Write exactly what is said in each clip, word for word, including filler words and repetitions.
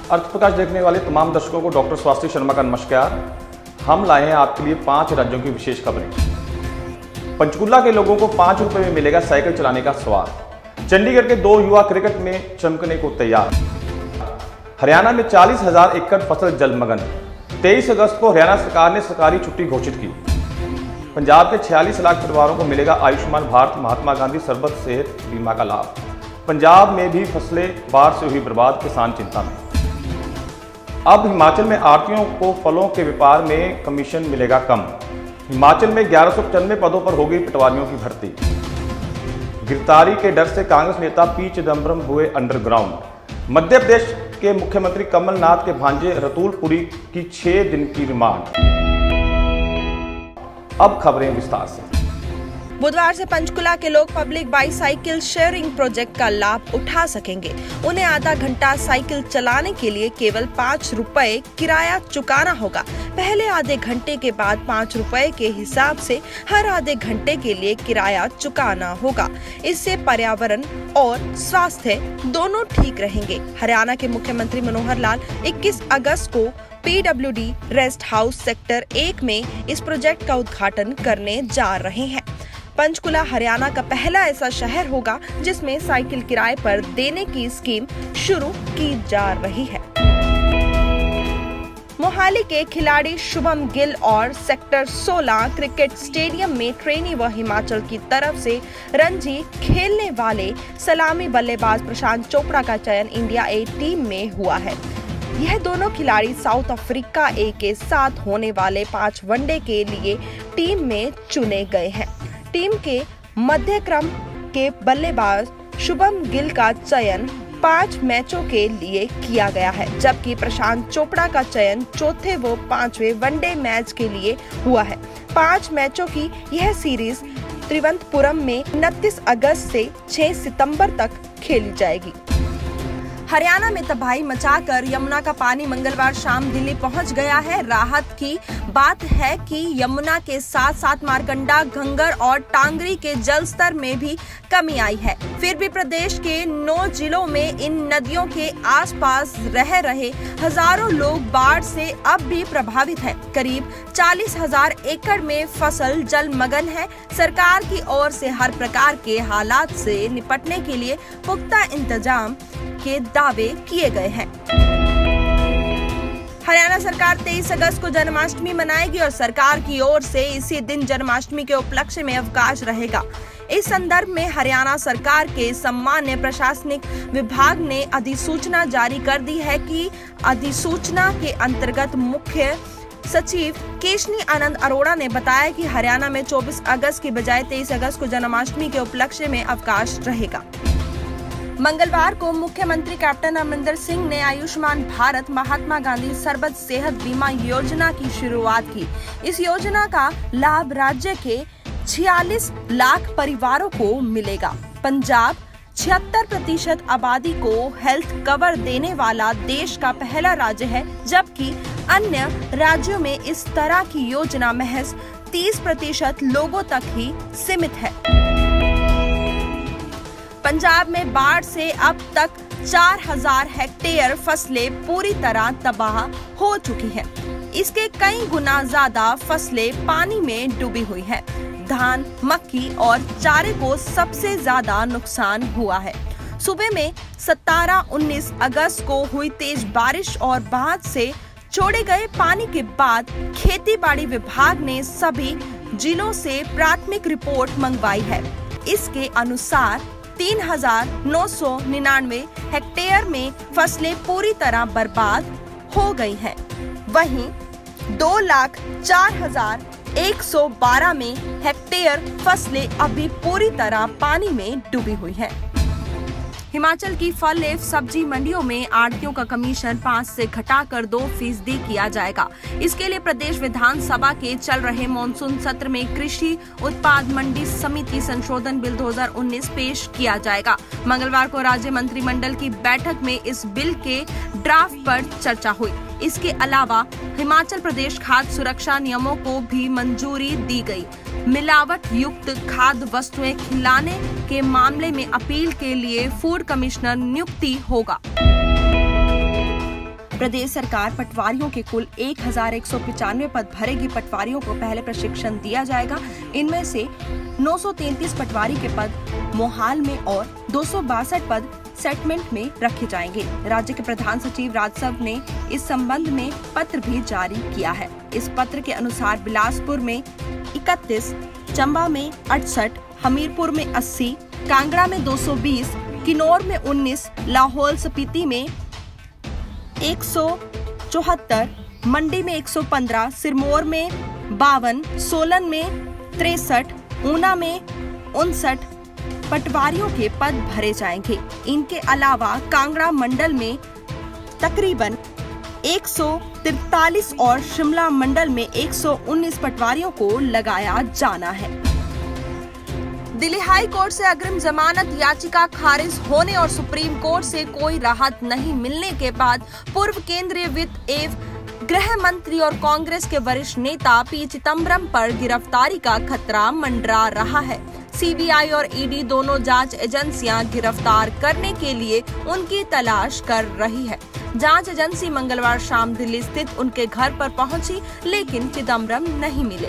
अर्थ प्रकाश देखने वाले तमाम दर्शकों को डॉक्टर स्वास्थ्य शर्मा का नमस्कार। हम लाए हैं आपके लिए पांच राज्यों की विशेष खबरें। पंचकुला के लोगों को पांच रुपए में मिलेगा साइकिल चलाने का स्वाद। चंडीगढ़ के दो युवा क्रिकेट में चमकने को तैयार। हरियाणा में चालीस हजार एकड़ फसल जलमग्न। तेईस अगस्त को हरियाणा सरकार ने सरकारी छुट्टी घोषित की। पंजाब के छियालीस लाख परिवारों को मिलेगा आयुष्मान भारत महात्मा गांधी सर्बत सेहत बीमा का लाभ। पंजाब में भी फसलें बाढ़ से हुई बर्बाद, किसान चिंता में। अब हिमाचल में आढ़तियों को फलों के व्यापार में कमीशन मिलेगा कम। हिमाचल में ग्यारह सौ पचानवे पदों पर होगी पटवारियों की भर्ती। गिरफ्तारी के डर से कांग्रेस नेता पी चिदम्बरम हुए अंडरग्राउंड। मध्य प्रदेश के मुख्यमंत्री कमलनाथ के भांजे रतुल पुरी की छह दिन की रिमांड। अब खबरें विस्तार से। बुधवार से पंचकुला के लोग पब्लिक बाईसाइकिल शेयरिंग प्रोजेक्ट का लाभ उठा सकेंगे। उन्हें आधा घंटा साइकिल चलाने के लिए केवल पाँच रुपए किराया चुकाना होगा। पहले आधे घंटे के बाद पाँच रुपए के हिसाब से हर आधे घंटे के लिए किराया चुकाना होगा। इससे पर्यावरण और स्वास्थ्य दोनों ठीक रहेंगे। हरियाणा के मुख्यमंत्री मनोहर लाल इक्कीस अगस्त को पीडब्ल्यूडी रेस्ट हाउस सेक्टर एक में इस प्रोजेक्ट का उद्घाटन करने जा रहे हैं। पंचकुला हरियाणा का पहला ऐसा शहर होगा जिसमें साइकिल किराए पर देने की स्कीम शुरू की जा रही है। मोहाली के खिलाड़ी शुभम गिल और सेक्टर सोलह क्रिकेट स्टेडियम में ट्रेनी व हिमाचल की तरफ से रणजी खेलने वाले सलामी बल्लेबाज प्रशांत चोपड़ा का चयन इंडिया ए टीम में हुआ है। यह दोनों खिलाड़ी साउथ अफ्रीका ए के साथ होने वाले पांच वनडे के लिए टीम में चुने गए हैं। टीम के मध्य क्रम के बल्लेबाज शुभम गिल का चयन पांच मैचों के लिए किया गया है, जबकि प्रशांत चोपड़ा का चयन चौथे व पांचवें वनडे मैच के लिए हुआ है। पांच मैचों की यह सीरीज त्रिवंतपुरम में उनतीस अगस्त से छह सितंबर तक खेली जाएगी। हरियाणा में तबाही मचाकर यमुना का पानी मंगलवार शाम दिल्ली पहुंच गया है। राहत की बात है कि यमुना के साथ साथ मारकंडा, घंगर और टांगरी के जल स्तर में भी कमी आई है। फिर भी प्रदेश के नौ जिलों में इन नदियों के आसपास रह रहे हजारों लोग बाढ़ से अब भी प्रभावित हैं। करीब चालीस हजार एकड़ में फसल जलमग्न है। सरकार की ओर से हर प्रकार के हालात से निपटने के लिए पुख्ता इंतजाम के दावे किए गए हैं। हरियाणा सरकार तेईस अगस्त को जन्माष्टमी मनाएगी और सरकार की ओर से इसी दिन जन्माष्टमी के उपलक्ष्य में अवकाश रहेगा। इस संदर्भ में हरियाणा सरकार के सामान्य प्रशासनिक विभाग ने अधिसूचना जारी कर दी है कि अधिसूचना के अंतर्गत मुख्य सचिव केशनी आनंद अरोड़ा ने बताया कि हरियाणा में चौबीस अगस्त की बजाय तेईस अगस्त को जन्माष्टमी के उपलक्ष्य में अवकाश रहेगा। मंगलवार को मुख्यमंत्री कैप्टन अमरिंदर सिंह ने आयुष्मान भारत महात्मा गांधी सर्बत सेहत बीमा योजना की शुरुआत की। इस योजना का लाभ राज्य के छियालीस लाख परिवारों को मिलेगा। पंजाब छिहत्तर प्रतिशत आबादी को हेल्थ कवर देने वाला देश का पहला राज्य है, जबकि अन्य राज्यों में इस तरह की योजना महज तीस प्रतिशत लोगों तक ही सीमित है। पंजाब में बाढ़ से अब तक चार हजार हेक्टेयर फसलें पूरी तरह तबाह हो चुकी हैं। इसके कई गुना ज्यादा फसलें पानी में डूबी हुई हैं। धान, मक्की और चारे को सबसे ज्यादा नुकसान हुआ है। सूबे में सत्रह उन्नीस अगस्त को हुई तेज बारिश और बाढ़ से छोड़े गए पानी के बाद खेती बाड़ी विभाग ने सभी जिलों से प्राथमिक रिपोर्ट मंगवाई है। इसके अनुसार तीन हजार नौ सौ निन्यानवे हेक्टेयर में फसलें पूरी तरह बर्बाद हो गई हैं। वहीं दो लाख चार हजार एक सौ बारह में हेक्टेयर फसलें अभी पूरी तरह पानी में डूबी हुई हैं। हिमाचल की फल एवं सब्जी मंडियों में आढ़तियों का कमीशन पाँच से घटाकर दो फीसदी किया जाएगा। इसके लिए प्रदेश विधानसभा के चल रहे मानसून सत्र में कृषि उत्पाद मंडी समिति संशोधन बिल दो हज़ार उन्नीस पेश किया जाएगा। मंगलवार को राज्य मंत्रिमंडल की बैठक में इस बिल के ड्राफ्ट पर चर्चा हुई। इसके अलावा हिमाचल प्रदेश खाद्य सुरक्षा नियमों को भी मंजूरी दी गई। मिलावट युक्त खाद्य वस्तुएं खिलाने के मामले में अपील के लिए फूड कमिश्नर नियुक्ति होगा। प्रदेश सरकार पटवारियों के कुल एक हजार एक सौ पचानवे पद भरेगी। पटवारियों को पहले प्रशिक्षण दिया जाएगा। इनमें से नौ सौ तैंतीस पटवारी के पद मोहाल में और दो सौ बासठ पद सेटमेंट में रखे जाएंगे। राज्य के प्रधान सचिव राजस्व ने इस संबंध में पत्र भी जारी किया है। इस पत्र के अनुसार बिलासपुर में इकतीस, चंबा में अड़सठ, हमीरपुर में अस्सी, कांगड़ा में दो सौ बीस, किन्नौर में उन्नीस, लाहौल स्पीति में एक सौ चौहत्तर, मंडी में एक सौ पंद्रह, सिरमौर में बावन, सोलन में तिरसठ, ऊना में उनसठ पटवारियों के पद भरे जाएंगे। इनके अलावा कांगड़ा मंडल में तकरीबन एक सौ तिरतालीस और शिमला मंडल में एक सौ उन्नीस पटवारियों को लगाया जाना है। दिल्ली हाई कोर्ट से अग्रिम जमानत याचिका खारिज होने और सुप्रीम कोर्ट से कोई राहत नहीं मिलने के बाद पूर्व केंद्रीय वित्त एवं गृह मंत्री और कांग्रेस के वरिष्ठ नेता पी चिदम्बरम पर गिरफ्तारी का खतरा मंडरा रहा है। सीबीआई और ईडी दोनों जांच एजेंसियां गिरफ्तार करने के लिए उनकी तलाश कर रही है। जांच एजेंसी मंगलवार शाम दिल्ली स्थित उनके घर पर पहुंची, लेकिन चिदम्बरम नहीं मिले।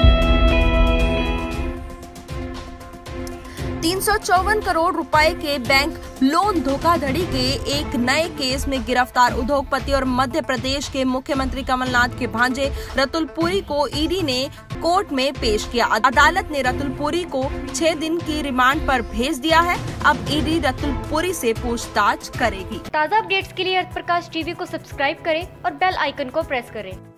तीन सौ चौवन करोड़ रुपए के बैंक लोन धोखाधड़ी के एक नए केस में गिरफ्तार उद्योगपति और मध्य प्रदेश के मुख्यमंत्री कमलनाथ के भांजे रतुल पुरी को ईडी ने कोर्ट में पेश किया। अदालत ने रतुल पुरी को छह दिन की रिमांड पर भेज दिया है। अब ईडी रतुल पुरी से पूछताछ करेगी। ताज़ा अपडेट्स के लिए अर्थ प्रकाश टीवी को सब्सक्राइब करें और बेल आइकन को प्रेस करें।